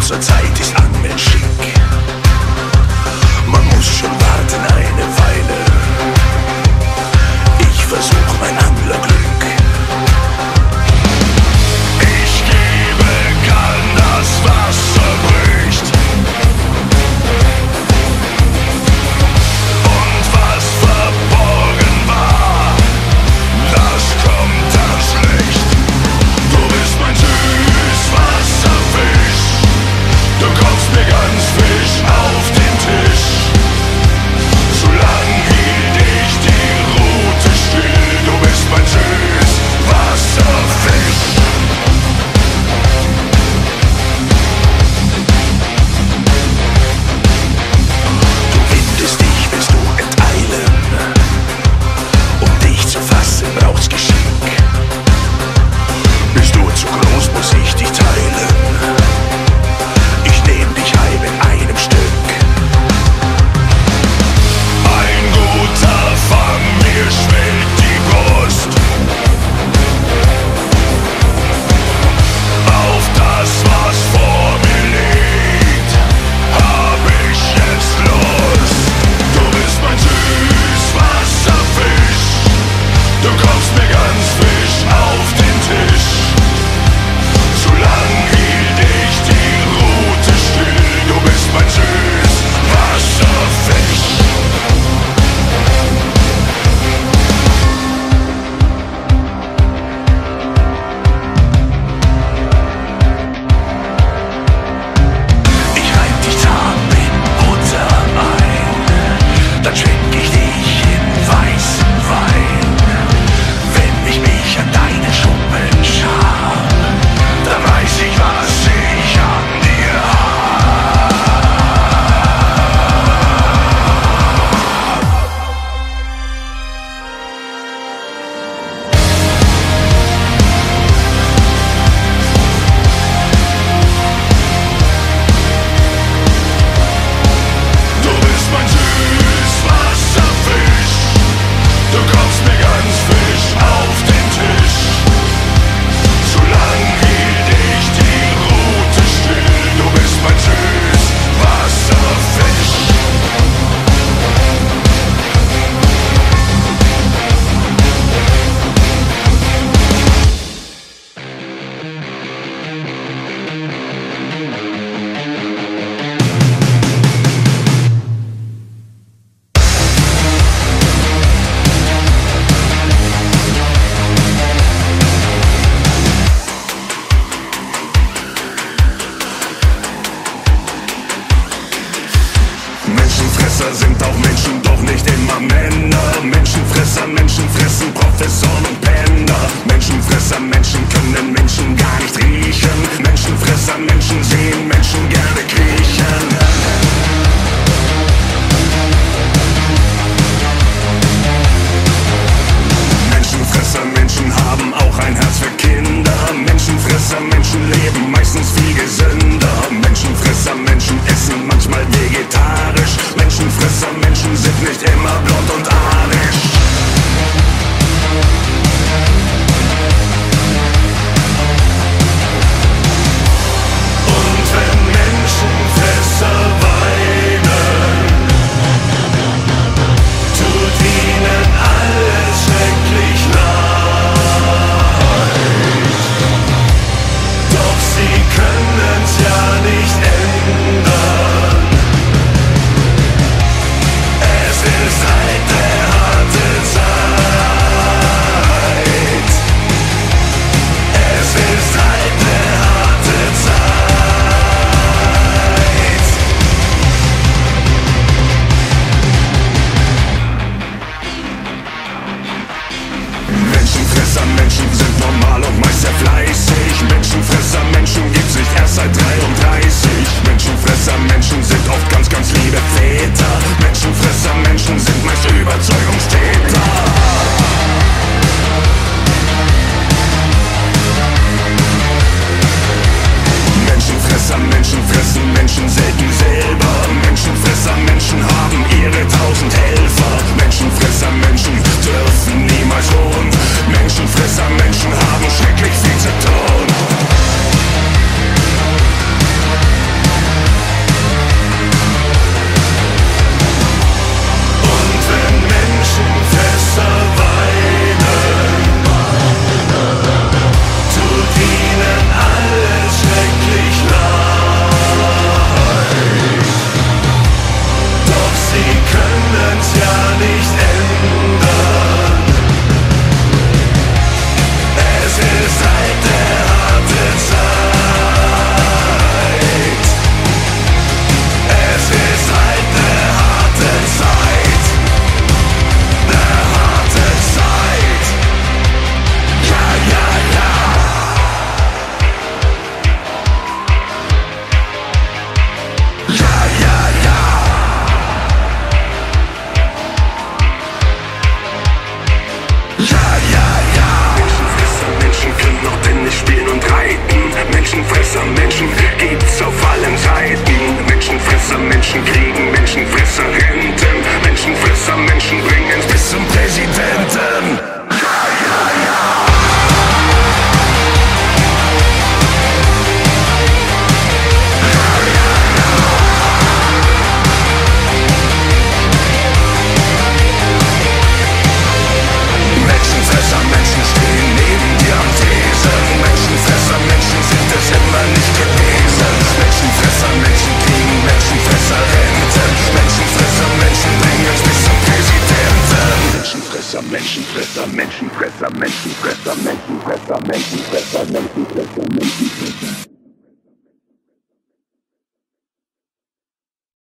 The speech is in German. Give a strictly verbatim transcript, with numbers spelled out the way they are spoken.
Zurzeit ist Angeln schick. Man muss schon warten eine Weile. Ich versuch mein Anglerglück. Ich gebe kann, das Wasser bricht. Und was verborgen war, das kommt ans Licht. Du bist mein Süßwasserfisch. Du kommst mir ganz frisch auf den Tisch. So lang hielt ich die Rute still. Du bist mein Süßwasserfisch. Du windest dich, willst du enteilen. Um dich zu fassen, braucht's Geschick. Bist du zu groß, muss ich dich teilen. Ich nehm dich heim in einem Stück. Ein guter Fang, mir schwillt die Brust. Auf das, was vor mir liegt, hab ich jetzt Lust. Du bist mein Süßwasserfisch. Du kommst mir ganz frisch auf den Tisch. So lang hielt ich die Rute still. Du bist mein Süßwasserfisch. Ich reib dich zart in Butter ein, dann schwenk ich dich in weißen Wein. Wenn ich mich an deinen Schuppen schar, dann weiß ich, was ich an dir hab. Du bist mein Süßwasserfisch. Du kommst mir ganz frisch auf den Tisch. So lang hielt ich die Rute still. Du bist mein Süßwasserfisch. Menschenfresser sind auch Menschen, doch nicht immer Männer. Menschenfresser, Menschen fressen Professoren und Penner. Menschenfresser, Menschen können Menschen gar nicht riechen. Menschenfresser, Menschen sehen Menschen gerne kriechen. Menschenfresser, Menschen haben auch ein Herz für Kinder. Menschenfresser, Menschen leben meistens viel gesünder. Menschenfresser, Menschen essen manchmal vegetarisch. Menschenfresser, Menschen sind nicht immer blond und arisch. Und wenn Menschenfresser weinen, tut ihnen alles schrecklich leid. Doch sie können's ja nicht ändern. Es ist halt der harte Zeit. Es ist halt der harte Zeit. Menschenfresser, Menschen sind normal und meist sehr fleißig. Menschenfresser, Menschen gibt sich erst seit dreiunddreißig. Menschenfresser, Menschen sind oft ganz, ganz liebe Väter. Menschenfresser, Menschen sind meist Überzeugungstäter. Menschenfresser, Menschen fressen Menschen selten selber. Menschenfresser, Menschen haben ihre tausend Helfer. Menschenfresser, Menschen dürfen niemals ruhen. Menschenfresser, Menschen haben schrecklich viel zu tun. Menschenfresser, Menschen kriegen, Menschenfresser Renten, Menschenfresser, Menschen bringen's bis zum Präsidenten. Ja, ja, ja. Menschenfresser, Menschen stehen neben dir am Tresen. Menschenfresser, Menschen sind es immer nicht gewesen. Menschenfresser, Menschen kriegen, Menschenfresser Renten. Menschenfresser, Menschen bringen's bis zum Präsidenten. Menschenfresser, Menschenfresser, Menschenfresser, Menschenfresser, Menschenfresser, Menschenfresser, Menschenfresser, Menschenfresser.